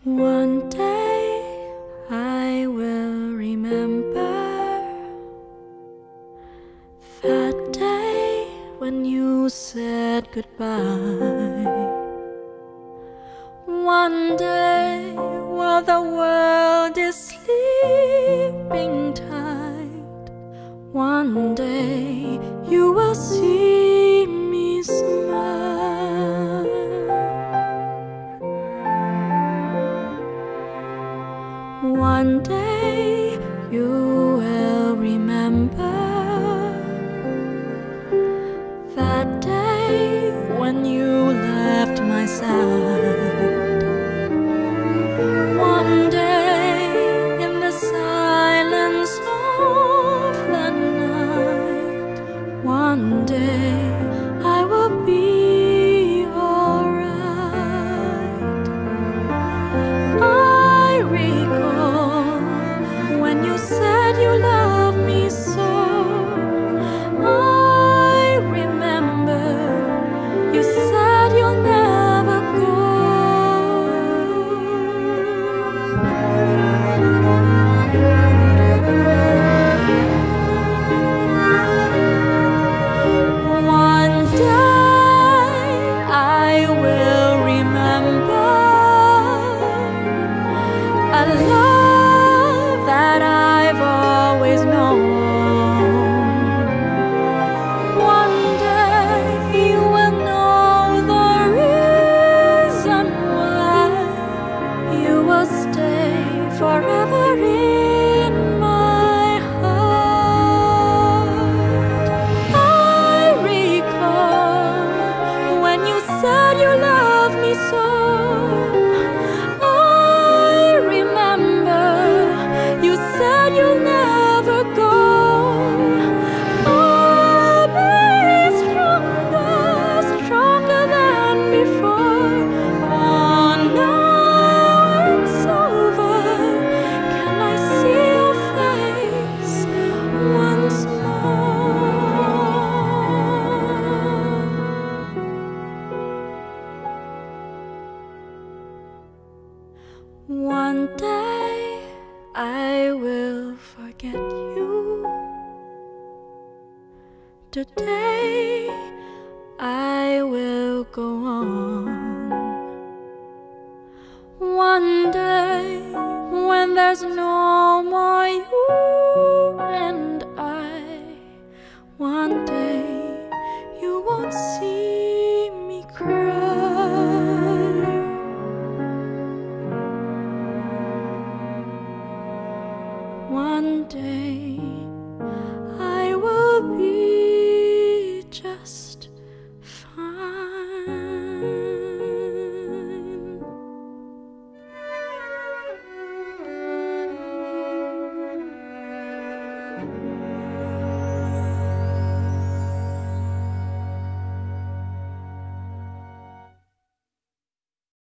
One day I will remember that day when you said goodbye. One day while the world is sleeping tight, one day you will see me smile. One day you will remember that day when you left my side. One day in the silence of the night, one day I will be alright. I recall when you said you loved me so. I remember you said you'll never go. One day I will remember a love that I've always known. One day you will know the reason why you will stay forever in my heart. I recall when you said you loved me so. I remember you said you'll never go. I'll be stronger, stronger than before. Oh, now it's over. Can I see your face once more? One day I will forget you. Today I will go